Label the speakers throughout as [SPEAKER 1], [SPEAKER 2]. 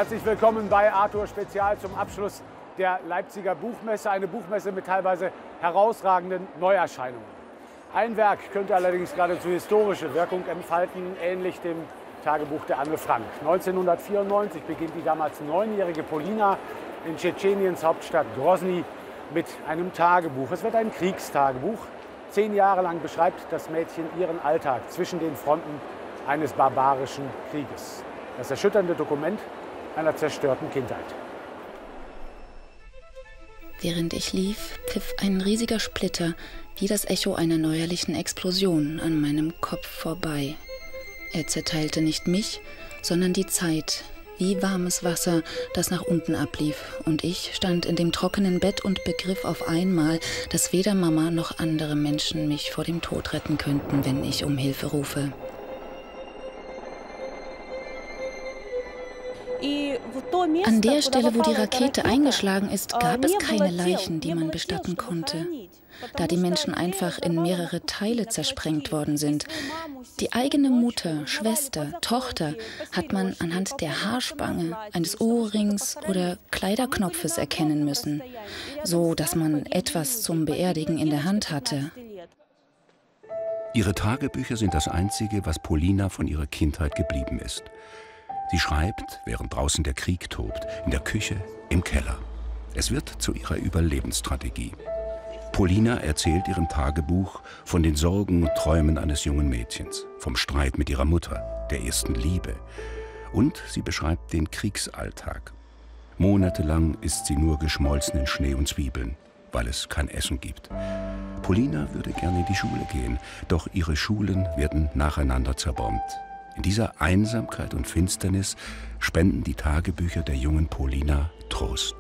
[SPEAKER 1] Herzlich willkommen bei Arthur Spezial zum Abschluss der Leipziger Buchmesse. Eine Buchmesse mit teilweise herausragenden Neuerscheinungen. Ein Werk könnte allerdings geradezu historische Wirkung entfalten, ähnlich dem Tagebuch der Anne Frank. 1994 beginnt die damals 9-jährige Polina in Tschetscheniens Hauptstadt Grosny mit einem Tagebuch. Es wird ein Kriegstagebuch. 10 Jahre lang beschreibt das Mädchen ihren Alltag zwischen den Fronten eines barbarischen Krieges. Das erschütternde Dokument einer zerstörten Kindheit.
[SPEAKER 2] Während ich lief, pfiff ein riesiger Splitter wie das Echo einer neuerlichen Explosion an meinem Kopf vorbei. Er zerteilte nicht mich, sondern die Zeit, wie warmes Wasser, das nach unten ablief. Und ich stand in dem trockenen Bett und begriff auf einmal, dass weder Mama noch andere Menschen mich vor dem Tod retten könnten, wenn ich um Hilfe rufe. An der Stelle, wo die Rakete eingeschlagen ist, gab es keine Leichen, die man bestatten konnte, da die Menschen einfach in mehrere Teile zersprengt worden sind. Die eigene Mutter, Schwester, Tochter hat man anhand der Haarspange, eines Ohrrings oder Kleiderknopfes erkennen müssen, so dass man etwas zum Beerdigen in der Hand hatte.
[SPEAKER 3] Ihre Tagebücher sind das Einzige, was Polina von ihrer Kindheit geblieben ist. Sie schreibt, während draußen der Krieg tobt, in der Küche, im Keller. Es wird zu ihrer Überlebensstrategie. Polina erzählt ihrem Tagebuch von den Sorgen und Träumen eines jungen Mädchens, vom Streit mit ihrer Mutter, der ersten Liebe. Und sie beschreibt den Kriegsalltag. Monatelang isst sie nur geschmolzenen Schnee und Zwiebeln, weil es kein Essen gibt. Polina würde gerne in die Schule gehen, doch ihre Schulen werden nacheinander zerbombt. In dieser Einsamkeit und Finsternis spenden die Tagebücher der jungen Polina Trost.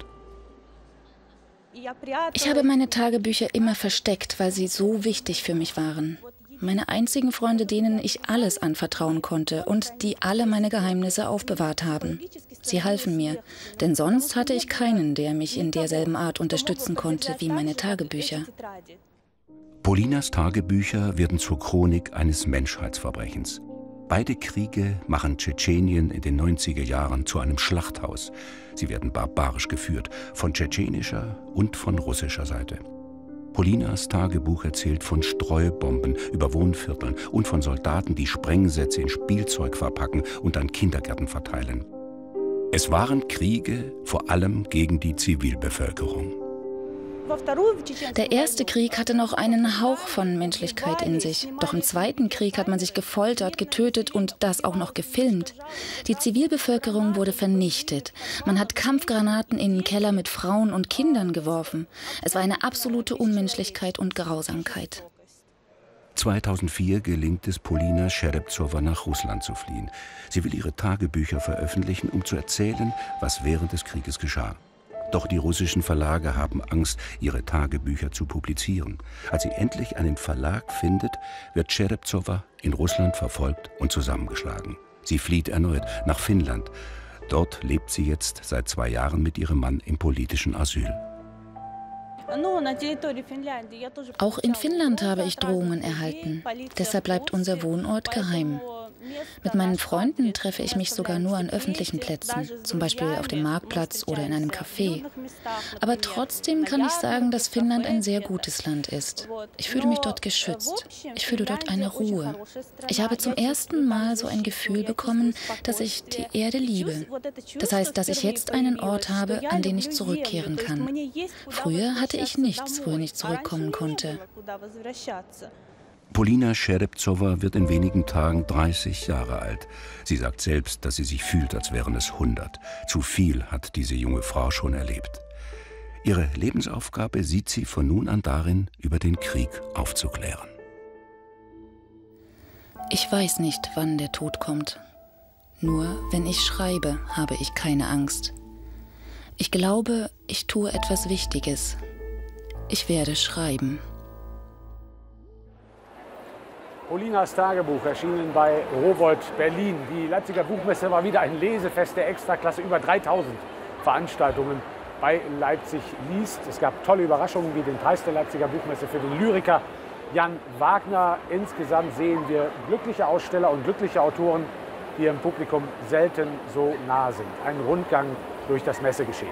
[SPEAKER 2] Ich habe meine Tagebücher immer versteckt, weil sie so wichtig für mich waren. Meine einzigen Freunde, denen ich alles anvertrauen konnte und die alle meine Geheimnisse aufbewahrt haben. Sie halfen mir, denn sonst hatte ich keinen, der mich in derselben Art unterstützen konnte wie meine Tagebücher.
[SPEAKER 3] Polinas Tagebücher werden zur Chronik eines Menschheitsverbrechens. Beide Kriege machen Tschetschenien in den 90er Jahren zu einem Schlachthaus. Sie werden barbarisch geführt, von tschetschenischer und von russischer Seite. Polinas Tagebuch erzählt von Streubomben über Wohnvierteln und von Soldaten, die Sprengsätze in Spielzeug verpacken und an Kindergärten verteilen. Es waren Kriege vor allem gegen die Zivilbevölkerung.
[SPEAKER 2] Der erste Krieg hatte noch einen Hauch von Menschlichkeit in sich. Doch im Zweiten Krieg hat man sich gefoltert, getötet und das auch noch gefilmt. Die Zivilbevölkerung wurde vernichtet. Man hat Kampfgranaten in den Keller mit Frauen und Kindern geworfen. Es war eine absolute Unmenschlichkeit und Grausamkeit.
[SPEAKER 3] 2004 gelingt es Polina Scherepzowa, nach Russland zu fliehen. Sie will ihre Tagebücher veröffentlichen, um zu erzählen, was während des Krieges geschah. Doch die russischen Verlage haben Angst, ihre Tagebücher zu publizieren. Als sie endlich einen Verlag findet, wird Scherepzowa in Russland verfolgt und zusammengeschlagen. Sie flieht erneut nach Finnland. Dort lebt sie jetzt seit 2 Jahren mit ihrem Mann im politischen Asyl.
[SPEAKER 2] Auch in Finnland habe ich Drohungen erhalten. Deshalb bleibt unser Wohnort geheim. Mit meinen Freunden treffe ich mich sogar nur an öffentlichen Plätzen, zum Beispiel auf dem Marktplatz oder in einem Café. Aber trotzdem kann ich sagen, dass Finnland ein sehr gutes Land ist. Ich fühle mich dort geschützt. Ich fühle dort eine Ruhe. Ich habe zum ersten Mal so ein Gefühl bekommen, dass ich die Erde liebe. Das heißt, dass ich jetzt einen Ort habe, an den ich zurückkehren kann. Früher hatte ich nichts, wohin ich zurückkommen konnte.
[SPEAKER 3] Polina Scherepzowa wird in wenigen Tagen 30 Jahre alt. Sie sagt selbst, dass sie sich fühlt, als wären es 100. Zu viel hat diese junge Frau schon erlebt. Ihre Lebensaufgabe sieht sie von nun an darin, über den Krieg aufzuklären.
[SPEAKER 2] Ich weiß nicht, wann der Tod kommt. Nur wenn ich schreibe, habe ich keine Angst. Ich glaube, ich tue etwas Wichtiges. Ich werde schreiben.
[SPEAKER 1] Polinas Tagebuch erschienen bei Rowohlt Berlin. Die Leipziger Buchmesse war wieder ein Lesefest der Extraklasse. Über 3000 Veranstaltungen bei Leipzig liest. Es gab tolle Überraschungen wie den Preis der Leipziger Buchmesse für den Lyriker Jan Wagner. Insgesamt sehen wir glückliche Aussteller und glückliche Autoren die im Publikum selten so nah sind. Ein Rundgang durch das Messegeschehen.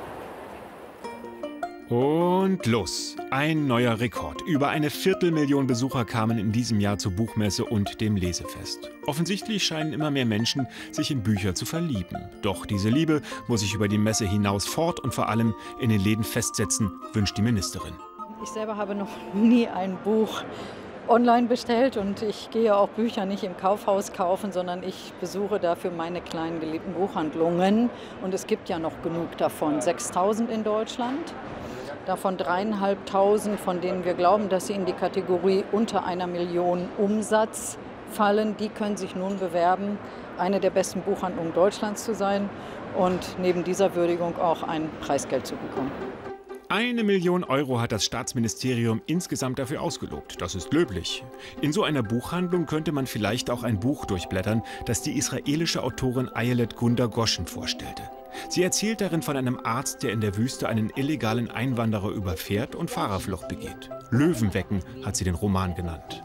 [SPEAKER 4] Und los. Ein neuer Rekord. Über 250.000 Besucher kamen in diesem Jahr zur Buchmesse und dem Lesefest. Offensichtlich scheinen immer mehr Menschen sich in Bücher zu verlieben. Doch diese Liebe muss sich über die Messe hinaus fort und vor allem in den Läden festsetzen, wünscht die Ministerin.
[SPEAKER 5] Ich selber habe noch nie ein Buch online bestellt und ich gehe auch Bücher nicht im Kaufhaus kaufen, sondern ich besuche dafür meine kleinen geliebten Buchhandlungen. Und es gibt ja noch genug davon, 6.000 in Deutschland. Davon 3.500, von denen wir glauben, dass sie in die Kategorie unter 1 Million Umsatz fallen. Die können sich nun bewerben, eine der besten Buchhandlungen Deutschlands zu sein und neben dieser Würdigung auch ein Preisgeld zu bekommen.
[SPEAKER 4] 1 Million Euro hat das Staatsministerium insgesamt dafür ausgelobt. Das ist löblich. In so einer Buchhandlung könnte man vielleicht auch ein Buch durchblättern, das die israelische Autorin Ayelet Gunda Goshen vorstellte. Sie erzählt darin von einem Arzt, der in der Wüste einen illegalen Einwanderer überfährt und Fahrerflucht begeht. Löwenwecken hat sie den Roman genannt.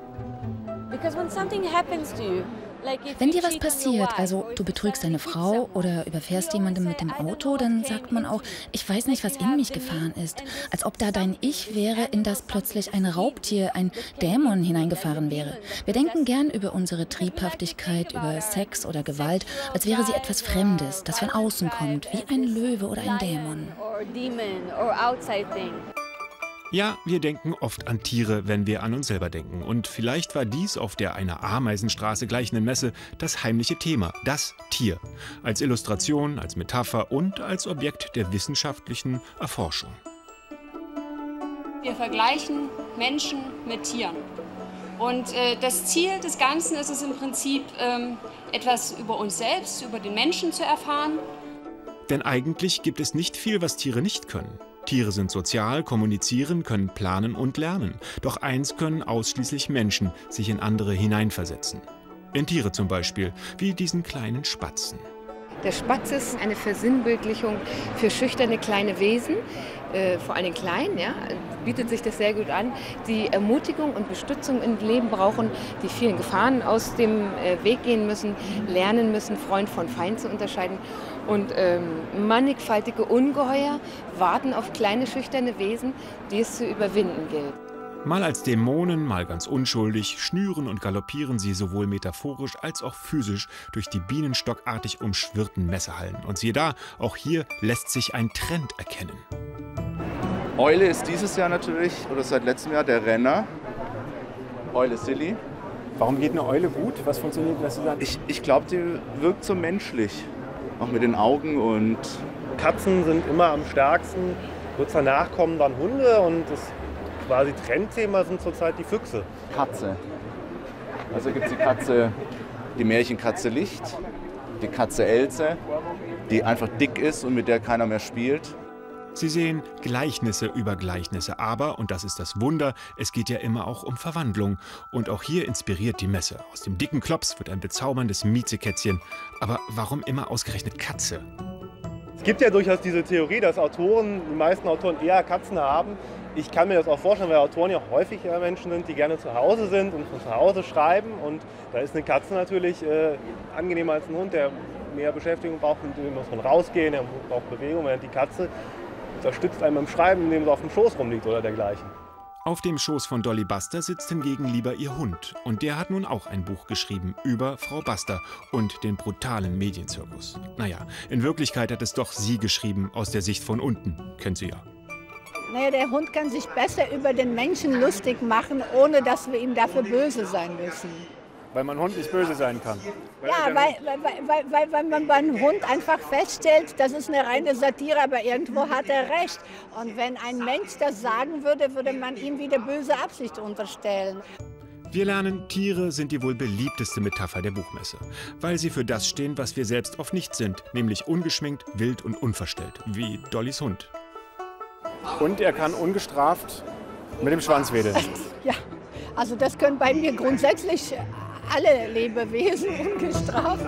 [SPEAKER 2] Wenn dir was passiert, also du betrügst deine Frau oder überfährst jemanden mit dem Auto, dann sagt man auch, ich weiß nicht, was in mich gefahren ist. Als ob da dein Ich wäre, in das plötzlich ein Raubtier, ein Dämon hineingefahren wäre. Wir denken gern über unsere Triebhaftigkeit, über Sex oder Gewalt, als wäre sie etwas Fremdes, das von außen kommt, wie ein Löwe oder ein Dämon.
[SPEAKER 4] Ja, wir denken oft an Tiere, wenn wir an uns selber denken. Und vielleicht war dies auf der einer Ameisenstraße gleichenden Messe das heimliche Thema, das Tier. Als Illustration, als Metapher und als Objekt der wissenschaftlichen Erforschung.
[SPEAKER 6] Wir vergleichen Menschen mit Tieren. Und das Ziel des Ganzen ist es im Prinzip, etwas über uns selbst, über den Menschen zu erfahren.
[SPEAKER 4] Denn eigentlich gibt es nicht viel, was Tiere nicht können. Tiere sind sozial, kommunizieren, können planen und lernen. Doch eins können ausschließlich Menschen, sich in andere hineinversetzen. In Tiere zum Beispiel, wie diesen kleinen Spatzen.
[SPEAKER 7] Der Spatz ist eine Versinnbildlichung für schüchterne kleine Wesen, vor allem klein, ja, bietet sich das sehr gut an, die Ermutigung und Bestützung im Leben brauchen, die vielen Gefahren aus dem Weg gehen müssen, lernen müssen, Freund von Feind zu unterscheiden. Und mannigfaltige Ungeheuer warten auf kleine schüchterne Wesen, die es zu überwinden gilt.
[SPEAKER 4] Mal als Dämonen, mal ganz unschuldig, schnüren und galoppieren sie sowohl metaphorisch als auch physisch durch die bienenstockartig umschwirrten Messehallen. Und siehe da, auch hier lässt sich ein Trend erkennen.
[SPEAKER 8] Eule ist dieses Jahr natürlich, oder seit letztem Jahr, der Renner. Eule Silly.
[SPEAKER 1] Warum geht eine Eule gut? Was funktioniert besser?
[SPEAKER 8] Ich glaube, die wirkt so menschlich. Auch mit den Augen und...
[SPEAKER 9] Katzen sind immer am stärksten. Kurz danach kommen dann Hunde und das quasi Trendthema sind zurzeit die Füchse.
[SPEAKER 8] Katze. Also gibt es die Katze, die Märchenkatze Licht, die Katze Else, die einfach dick ist und mit der keiner mehr spielt.
[SPEAKER 4] Sie sehen Gleichnisse über Gleichnisse, aber, und das ist das Wunder, es geht ja immer auch um Verwandlung. Und auch hier inspiriert die Messe. Aus dem dicken Klops wird ein bezauberndes Miezekätzchen. Aber warum immer ausgerechnet Katze?
[SPEAKER 9] Es gibt ja durchaus diese Theorie, dass die meisten Autoren eher Katzen haben. Ich kann mir das auch vorstellen, weil Autoren ja häufig Menschen sind, die gerne zu Hause sind und von zu Hause schreiben. Und da ist eine Katze natürlich angenehmer als ein Hund, der mehr Beschäftigung braucht, mit dem muss man rausgehen, der braucht Bewegung, während die Katze unterstützt einem beim Schreiben, indem sie auf dem Schoß rumliegt oder dergleichen.
[SPEAKER 4] Auf dem Schoß von Dolly Buster sitzt hingegen lieber ihr Hund. Und der hat nun auch ein Buch geschrieben über Frau Buster und den brutalen Medienzirkus. Naja, in Wirklichkeit hat es doch sie geschrieben, aus der Sicht von unten. Kennt sie ja.
[SPEAKER 10] Naja, der Hund kann sich besser über den Menschen lustig machen, ohne dass wir ihm dafür böse sein müssen.
[SPEAKER 1] Weil man Hund nicht böse sein kann.
[SPEAKER 10] Ja, weil man beim Hund einfach feststellt, das ist eine reine Satire, aber irgendwo hat er recht. Und wenn ein Mensch das sagen würde, würde man ihm wieder böse Absicht unterstellen.
[SPEAKER 4] Wir lernen, Tiere sind die wohl beliebteste Metapher der Buchmesse, weil sie für das stehen, was wir selbst oft nicht sind, nämlich ungeschminkt, wild und unverstellt, wie Dollys Hund.
[SPEAKER 1] Und er kann ungestraft mit dem Schwanz wedeln.
[SPEAKER 10] Ja, also das können bei mir grundsätzlich alle Lebewesen ungestraft.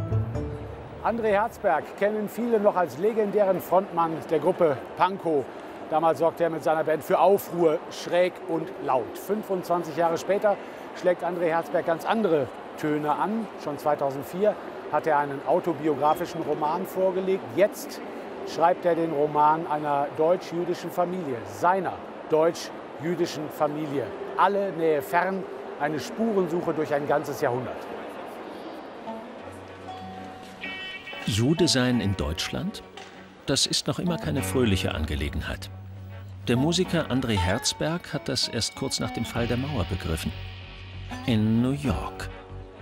[SPEAKER 1] André Herzberg kennen viele noch als legendären Frontmann der Gruppe Pankow. Damals sorgte er mit seiner Band für Aufruhr, schräg und laut. 25 Jahre später schlägt André Herzberg ganz andere Töne an. Schon 2004 hat er einen autobiografischen Roman vorgelegt. Jetzt schreibt er den Roman einer deutsch-jüdischen Familie, seiner deutsch-jüdischen Familie. Alle Nähe fern, eine Spurensuche durch ein ganzes Jahrhundert.
[SPEAKER 11] Jude sein in Deutschland? Das ist noch immer keine fröhliche Angelegenheit. Der Musiker André Herzberg hat das erst kurz nach dem Fall der Mauer begriffen. In New York.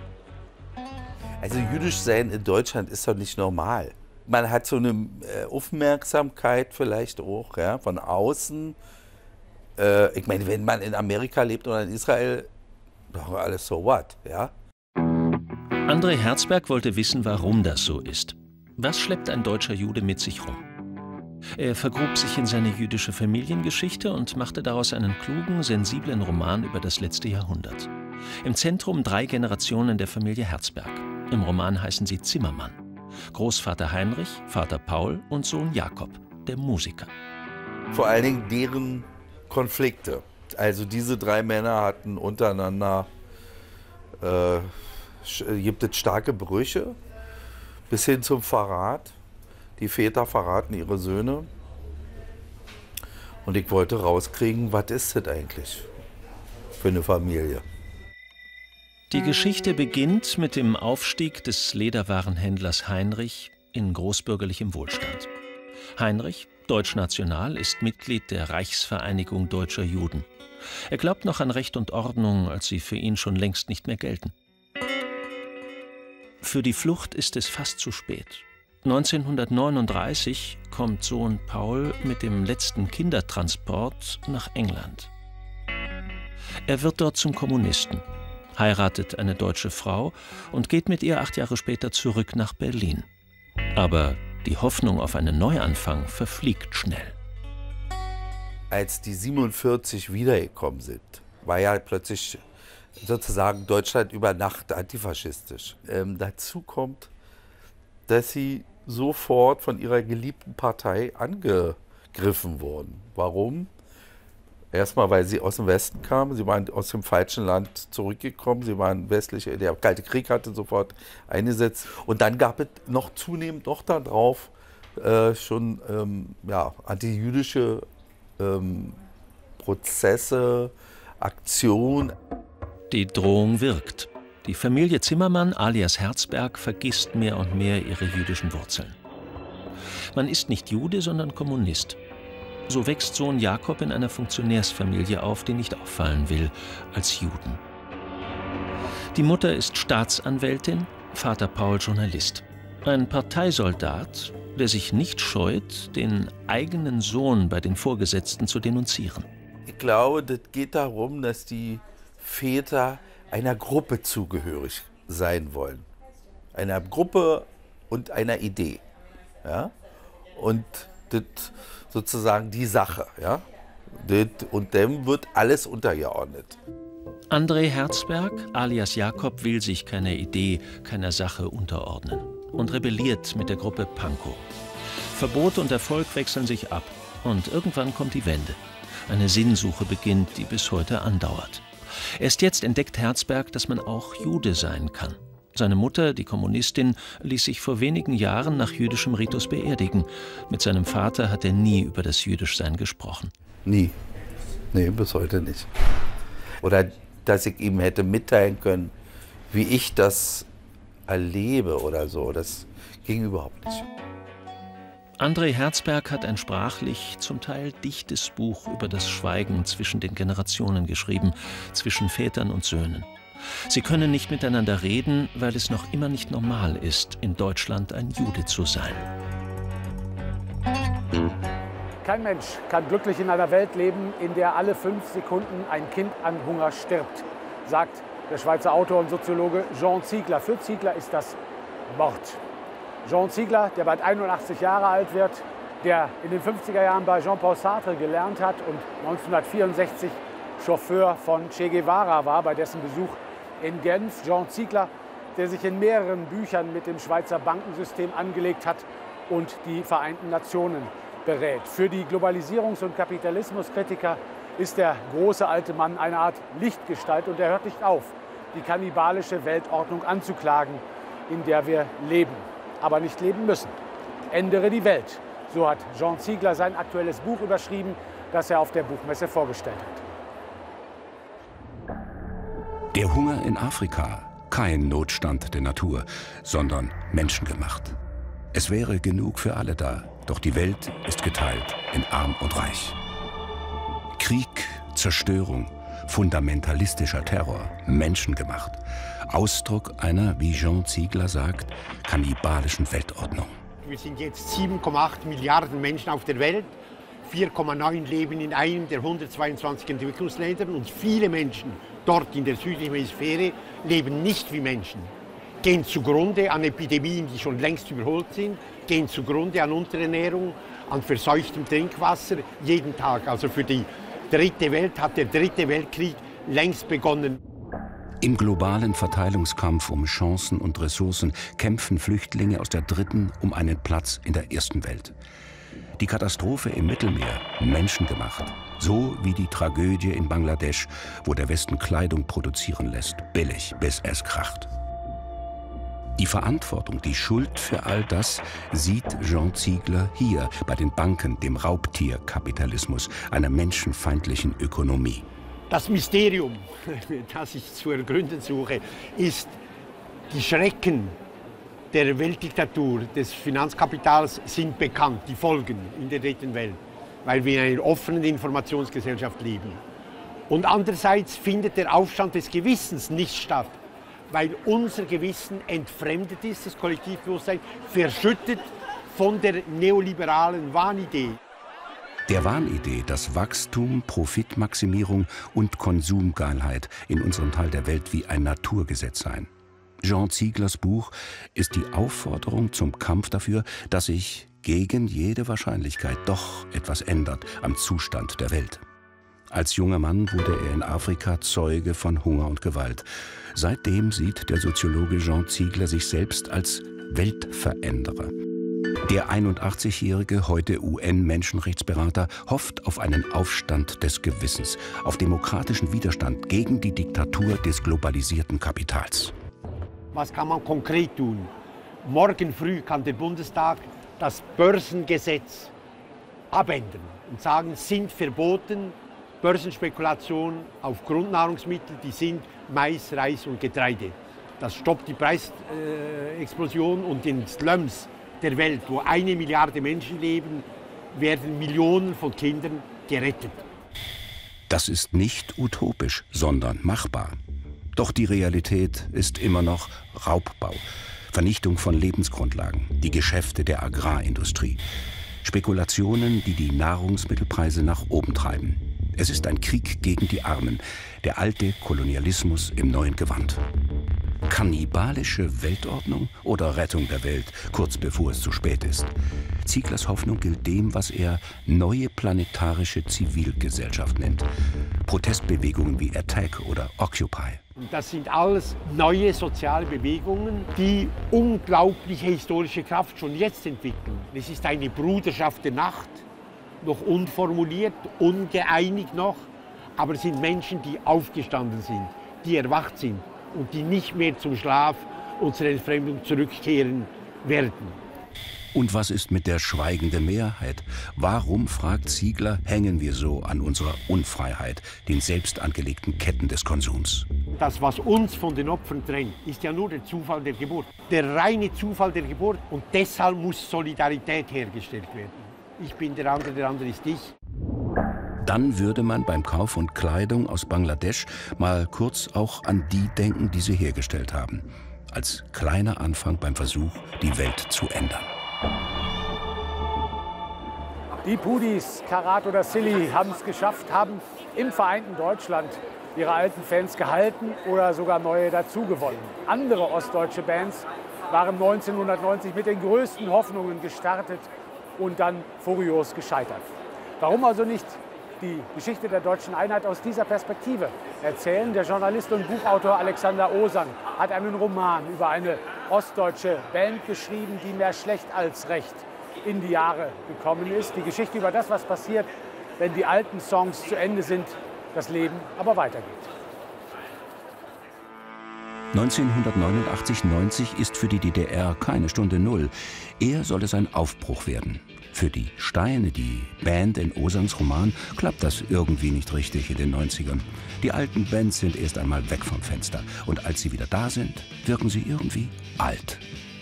[SPEAKER 12] Also jüdisch sein in Deutschland ist doch nicht normal. Man hat so eine Aufmerksamkeit vielleicht auch, ja, von außen. Ich meine, wenn man in Amerika lebt oder in Israel, doch alles so what, ja.
[SPEAKER 11] André Herzberg wollte wissen, warum das so ist. Was schleppt ein deutscher Jude mit sich rum? Er vergrub sich in seine jüdische Familiengeschichte und machte daraus einen klugen, sensiblen Roman über das letzte Jahrhundert. Im Zentrum 3 Generationen der Familie Herzberg. Im Roman heißen sie Zimmermann. Großvater Heinrich, Vater Paul und Sohn Jakob, der Musiker.
[SPEAKER 12] Vor allen Dingen deren Konflikte. Also diese 3 Männer hatten untereinander, gibt es starke Brüche bis hin zum Verrat. Die Väter verraten ihre Söhne. Und ich wollte rauskriegen, was ist das eigentlich für eine Familie?
[SPEAKER 11] Die Geschichte beginnt mit dem Aufstieg des Lederwarenhändlers Heinrich in großbürgerlichem Wohlstand. Heinrich, deutschnational, ist Mitglied der Reichsvereinigung Deutscher Juden. Er glaubt noch an Recht und Ordnung, als sie für ihn schon längst nicht mehr gelten. Für die Flucht ist es fast zu spät. 1939 kommt Sohn Paul mit dem letzten Kindertransport nach England. Er wird dort zum Kommunisten, heiratet eine deutsche Frau und geht mit ihr 8 Jahre später zurück nach Berlin. Aber die Hoffnung auf einen Neuanfang verfliegt schnell.
[SPEAKER 12] Als die 47 wiedergekommen sind, war ja plötzlich sozusagen Deutschland über Nacht antifaschistisch. Dazu kommt, dass sie sofort von ihrer geliebten Partei angegriffen wurden. Warum? Erstmal, weil sie aus dem Westen kamen, sie waren aus dem falschen Land zurückgekommen, sie waren westlich, der Kalte Krieg hatte sofort eingesetzt. Und dann gab es noch zunehmend noch darauf schon antijüdische Prozesse, Aktionen.
[SPEAKER 11] Die Drohung wirkt. Die Familie Zimmermann alias Herzberg vergisst mehr und mehr ihre jüdischen Wurzeln. Man ist nicht Jude, sondern Kommunist. So wächst Sohn Jakob in einer Funktionärsfamilie auf, die nicht auffallen will als Juden. Die Mutter ist Staatsanwältin, Vater Paul Journalist. Ein Parteisoldat, der sich nicht scheut, den eigenen Sohn bei den Vorgesetzten zu denunzieren.
[SPEAKER 12] Ich glaube, das geht darum, dass die Väter einer Gruppe zugehörig sein wollen. Einer Gruppe und einer Idee. Ja? Und das sozusagen die Sache. Ja? Und dem wird alles untergeordnet.
[SPEAKER 11] André Herzberg, alias Jakob, will sich keiner Idee, keiner Sache unterordnen und rebelliert mit der Gruppe Pankow. Verbot und Erfolg wechseln sich ab und irgendwann kommt die Wende. Eine Sinnsuche beginnt, die bis heute andauert. Erst jetzt entdeckt Herzberg, dass man auch Jude sein kann. Seine Mutter, die Kommunistin, ließ sich vor wenigen Jahren nach jüdischem Ritus beerdigen. Mit seinem Vater hat er nie über das Jüdischsein gesprochen.
[SPEAKER 12] Nie. Nee, bis heute nicht. Oder dass ich ihm hätte mitteilen können, wie ich das erlebe oder so. Das ging überhaupt nicht.
[SPEAKER 11] André Herzberg hat ein sprachlich, zum Teil dichtes Buch über das Schweigen zwischen den Generationen geschrieben, zwischen Vätern und Söhnen. Sie können nicht miteinander reden, weil es noch immer nicht normal ist, in Deutschland ein Jude zu sein.
[SPEAKER 1] Kein Mensch kann glücklich in einer Welt leben, in der alle 5 Sekunden ein Kind an Hunger stirbt, sagt der Schweizer Autor und Soziologe Jean Ziegler. Für Ziegler ist das Mord. Jean Ziegler, der bald 81 Jahre alt wird, der in den 50er Jahren bei Jean-Paul Sartre gelernt hat und 1964 Chauffeur von Che Guevara war, bei dessen Besuch in Genf. Jean Ziegler, der sich in mehreren Büchern mit dem Schweizer Bankensystem angelegt hat und die Vereinten Nationen berät. Für die Globalisierungs- und Kapitalismuskritiker ist der große alte Mann eine Art Lichtgestalt und er hört nicht auf, die kannibalische Weltordnung anzuklagen, in der wir leben, aber nicht leben müssen. Ändere die Welt. So hat Jean Ziegler sein aktuelles Buch überschrieben, das er auf der Buchmesse vorgestellt hat.
[SPEAKER 3] Der Hunger in Afrika, kein Notstand der Natur, sondern menschengemacht. Es wäre genug für alle da, doch die Welt ist geteilt in Arm und Reich. Krieg, Zerstörung, fundamentalistischer Terror, menschengemacht. Ausdruck einer, wie Jean Ziegler sagt, kannibalischen Weltordnung.
[SPEAKER 13] Wir sind jetzt 7,8 Milliarden Menschen auf der Welt. 4,9 leben in einem der 122 Entwicklungsländern und viele Menschen dort in der südlichen Hemisphäre leben nicht wie Menschen. Gehen zugrunde an Epidemien, die schon längst überholt sind, gehen zugrunde an Unterernährung, an verseuchtem Trinkwasser jeden Tag. Also für die dritte Welt hat der dritte Weltkrieg längst begonnen.
[SPEAKER 3] Im globalen Verteilungskampf um Chancen und Ressourcen kämpfen Flüchtlinge aus der dritten um einen Platz in der ersten Welt. Die Katastrophe im Mittelmeer, menschengemacht, so wie die Tragödie in Bangladesch, wo der Westen Kleidung produzieren lässt, billig, bis es kracht. Die Verantwortung, die Schuld für all das sieht Jean Ziegler hier bei den Banken, dem Raubtierkapitalismus, einer menschenfeindlichen Ökonomie.
[SPEAKER 13] Das Mysterium, das ich zu ergründen suche, ist die Schrecken der Weltdiktatur, des Finanzkapitals sind bekannt, die Folgen in der dritten Welt, weil wir in einer offenen Informationsgesellschaft leben. Und andererseits findet der Aufstand des Gewissens nicht statt, weil unser Gewissen entfremdet ist, das Kollektivbewusstsein, verschüttet von der neoliberalen Wahnidee.
[SPEAKER 3] Der Wahnidee, dass Wachstum, Profitmaximierung und Konsumgeilheit in unserem Teil der Welt wie ein Naturgesetz seien. Jean Zieglers Buch ist die Aufforderung zum Kampf dafür, dass sich gegen jede Wahrscheinlichkeit doch etwas ändert am Zustand der Welt. Als junger Mann wurde er in Afrika Zeuge von Hunger und Gewalt. Seitdem sieht der Soziologe Jean Ziegler sich selbst als Weltveränderer. Der 81-jährige, heute UN-Menschenrechtsberater, hofft auf einen Aufstand des Gewissens, auf demokratischen Widerstand gegen die Diktatur des globalisierten Kapitals.
[SPEAKER 13] Was kann man konkret tun? Morgen früh kann der Bundestag das Börsengesetz abändern und sagen, sind verboten Börsenspekulationen auf Grundnahrungsmittel, die sind Mais, Reis und Getreide. Das stoppt die Preisexplosion und in Slums der Welt, wo 1 Milliarde Menschen leben, werden Millionen von Kindern gerettet.
[SPEAKER 3] Das ist nicht utopisch, sondern machbar. Doch die Realität ist immer noch Raubbau, Vernichtung von Lebensgrundlagen, die Geschäfte der Agrarindustrie, Spekulationen, die die Nahrungsmittelpreise nach oben treiben. Es ist ein Krieg gegen die Armen, der alte Kolonialismus im neuen Gewand. Kannibalische Weltordnung oder Rettung der Welt, kurz bevor es zu spät ist? Zieglers Hoffnung gilt dem, was er neue planetarische Zivilgesellschaft nennt. Protestbewegungen wie Attack oder Occupy.
[SPEAKER 13] Das sind alles neue soziale Bewegungen, die unglaubliche historische Kraft schon jetzt entwickeln. Es ist eine Bruderschaft der Nacht, noch unformuliert, ungeeinigt noch, aber es sind Menschen, die aufgestanden sind, die erwacht sind und die nicht mehr zum Schlaf und zur Entfremdung zurückkehren werden.
[SPEAKER 3] Und was ist mit der schweigenden Mehrheit? Warum, fragt Ziegler, hängen wir so an unserer Unfreiheit, den selbst angelegten Ketten des Konsums?
[SPEAKER 13] Das, was uns von den Opfern trennt, ist ja nur der Zufall der Geburt. Der reine Zufall der Geburt. Und deshalb muss Solidarität hergestellt werden. Ich bin der andere ist ich.
[SPEAKER 3] Dann würde man beim Kauf von Kleidung aus Bangladesch mal kurz auch an die denken, die sie hergestellt haben. Als kleiner Anfang beim Versuch, die Welt zu ändern.
[SPEAKER 1] Die Pudis, Karat oder Silly haben es geschafft, haben im vereinten Deutschland ihre alten Fans gehalten oder sogar neue dazugewonnen. Andere ostdeutsche Bands waren 1990 mit den größten Hoffnungen gestartet und dann furios gescheitert. Warum also nicht die Geschichte der deutschen Einheit aus dieser Perspektive erzählen? Der Journalist und Buchautor Alexander Osang hat einen Roman über eine ostdeutsche Band geschrieben, die mehr schlecht als recht in die Jahre gekommen ist. Die Geschichte über das, was passiert, wenn die alten Songs zu Ende sind, das Leben aber weitergeht.
[SPEAKER 3] 1989/90 ist für die DDR keine Stunde Null. Eher soll es ein Aufbruch werden. Für die Steine, die Band in Osangs Roman, klappt das irgendwie nicht richtig in den 90ern. Die alten Bands sind erst einmal weg vom Fenster. Und als sie wieder da sind, wirken sie irgendwie alt.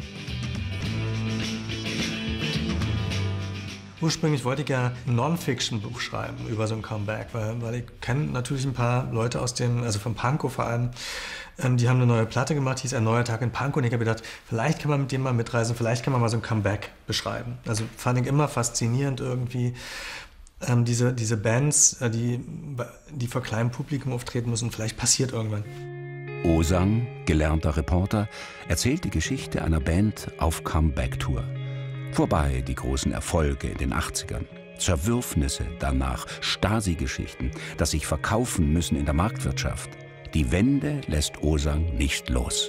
[SPEAKER 14] Ursprünglich wollte ich ja ein Non-Fiction-Buch schreiben über so ein Comeback, weil ich kenne natürlich ein paar Leute also von Pankow vor allem, die haben eine neue Platte gemacht, hieß Ein neuer Tag in Pankow, und ich habe gedacht, vielleicht kann man mit dem mal mitreisen, vielleicht kann man mal so ein Comeback beschreiben. Also fand ich immer faszinierend irgendwie, diese Bands, die vor kleinem Publikum auftreten müssen, vielleicht passiert irgendwann.
[SPEAKER 3] Osang, gelernter Reporter, erzählt die Geschichte einer Band auf Comeback-Tour. Vorbei die großen Erfolge in den 80ern. Zerwürfnisse danach, Stasi-Geschichten, das sich verkaufen müssen in der Marktwirtschaft. Die Wende lässt Osang nicht los.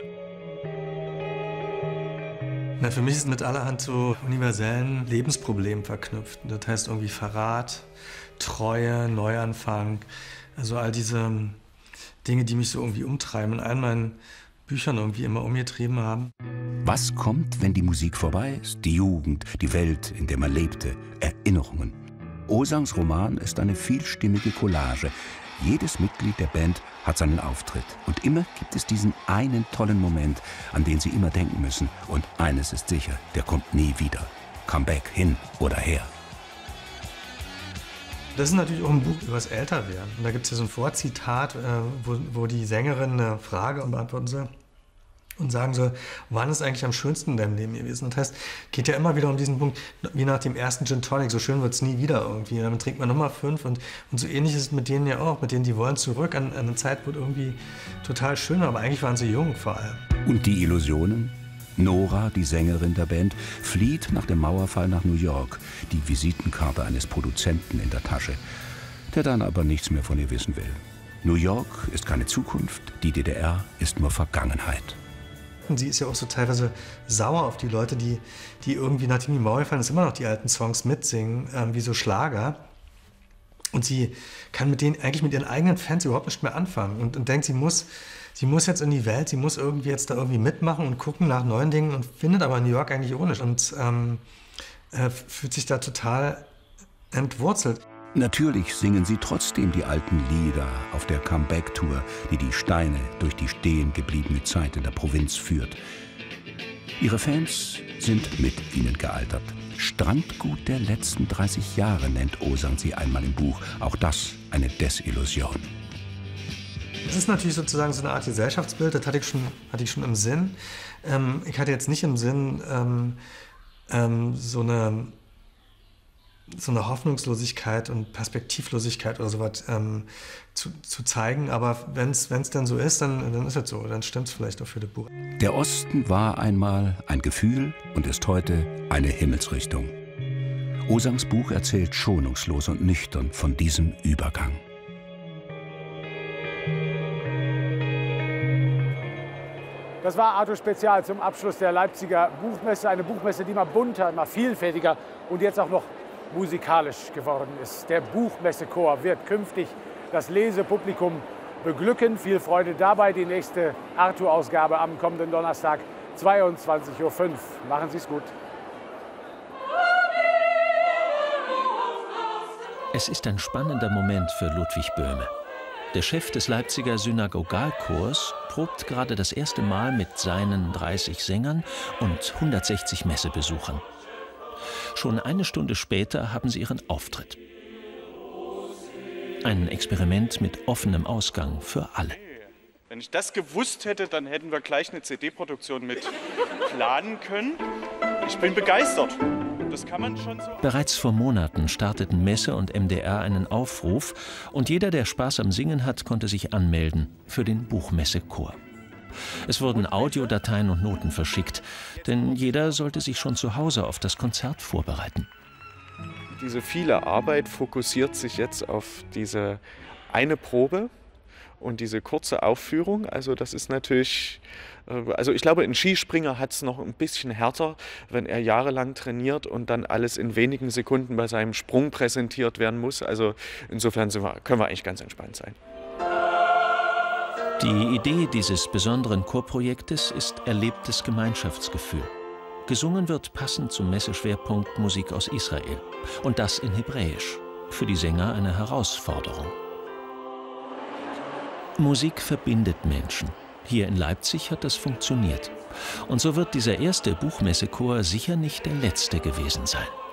[SPEAKER 14] Na, für mich ist mit allerhand so universellen Lebensproblemen verknüpft. Das heißt irgendwie Verrat, Treue, Neuanfang. Also all diese Dinge, die mich so irgendwie umtreiben, in allen meinen Büchern irgendwie immer umgetrieben haben.
[SPEAKER 3] Was kommt, wenn die Musik vorbei ist? Die Jugend, die Welt, in der man lebte, Erinnerungen. Osangs Roman ist eine vielstimmige Collage. Jedes Mitglied der Band hat seinen Auftritt. Und immer gibt es diesen einen tollen Moment, an den sie immer denken müssen. Und eines ist sicher, der kommt nie wieder. Comeback hin oder her.
[SPEAKER 14] Das ist natürlich auch ein Buch über das Älterwerden. Und da gibt es ja so ein Vorzitat, wo die Sängerin eine Frage beantworten soll und sagen soll, wann ist eigentlich am schönsten in deinem Leben gewesen? Das heißt, geht ja immer wieder um diesen Punkt, wie nach dem ersten Gin Tonic, so schön wird es nie wieder irgendwie. Dann trinkt man nochmal 5 und so ähnlich ist es mit denen ja auch. Mit denen, die wollen zurück an eine Zeit, wo irgendwie total schön war, aber eigentlich waren sie jung vor allem.
[SPEAKER 3] Und die Illusionen? Nora, die Sängerin der Band, flieht nach dem Mauerfall nach New York, die Visitenkarte eines Produzenten in der Tasche, der dann aber nichts mehr von ihr wissen will. New York ist keine Zukunft, die DDR ist nur Vergangenheit.
[SPEAKER 14] Und sie ist ja auch so teilweise sauer auf die Leute, die irgendwie, nachdem die Mauer fallen, immer noch die alten Songs mitsingen, wie so Schlager. Und sie kann mit ihren eigenen Fans überhaupt nicht mehr anfangen und denkt, sie muss jetzt in die Welt, sie muss irgendwie jetzt da irgendwie mitmachen und gucken nach neuen Dingen und findet aber New York eigentlich ohne und fühlt sich da total entwurzelt.
[SPEAKER 3] Natürlich singen sie trotzdem die alten Lieder auf der Comeback-Tour, die die Steine durch die stehen gebliebene Zeit in der Provinz führt. Ihre Fans sind mit ihnen gealtert. Strandgut der letzten 30 Jahre nennt Osang sie einmal im Buch. Auch das eine Desillusion.
[SPEAKER 14] Das ist natürlich sozusagen so eine Art Gesellschaftsbild, das hatte ich schon im Sinn. Ich hatte jetzt nicht im Sinn, so eine Hoffnungslosigkeit und Perspektivlosigkeit oder sowas zu zeigen. Aber wenn es dann so ist, dann ist es so. Dann stimmt es vielleicht auch für das Buch.
[SPEAKER 3] Der Osten war einmal ein Gefühl und ist heute eine Himmelsrichtung. Osangs Buch erzählt schonungslos und nüchtern von diesem Übergang.
[SPEAKER 1] Das war Artus Spezial zum Abschluss der Leipziger Buchmesse. Eine Buchmesse, die immer bunter, immer vielfältiger und jetzt auch noch musikalisch geworden ist. Der Buchmessechor wird künftig das Lesepublikum beglücken. Viel Freude dabei. Die nächste Artur-Ausgabe am kommenden Donnerstag, 22:05 Uhr. Machen Sie es gut.
[SPEAKER 11] Es ist ein spannender Moment für Ludwig Böhme. Der Chef des Leipziger Synagogalchors probt gerade das erste Mal mit seinen 30 Sängern und 160 Messebesuchern. Schon eine Stunde später haben sie ihren Auftritt. Ein Experiment mit offenem Ausgang für alle.
[SPEAKER 15] Wenn ich das gewusst hätte, dann hätten wir gleich eine CD-Produktion mit planen können. Ich bin begeistert. Das kann man schon so.
[SPEAKER 11] Bereits vor Monaten starteten Messe und MDR einen Aufruf und jeder, der Spaß am Singen hat, konnte sich anmelden für den Buchmessechor. Es wurden Audiodateien und Noten verschickt, denn jeder sollte sich schon zu Hause auf das Konzert vorbereiten.
[SPEAKER 15] Diese viele Arbeit fokussiert sich jetzt auf diese eine Probe und diese kurze Aufführung. Also das ist natürlich, also ich glaube, ein Skispringer hat es noch ein bisschen härter, wenn er jahrelang trainiert und dann alles in wenigen Sekunden bei seinem Sprung präsentiert werden muss. Also insofern können wir eigentlich ganz entspannt sein.
[SPEAKER 11] Die Idee dieses besonderen Chorprojektes ist erlebtes Gemeinschaftsgefühl. Gesungen wird passend zum Messeschwerpunkt Musik aus Israel. Und das in Hebräisch. Für die Sänger eine Herausforderung. Musik verbindet Menschen. Hier in Leipzig hat das funktioniert. Und so wird dieser erste Buchmessechor sicher nicht der letzte gewesen sein.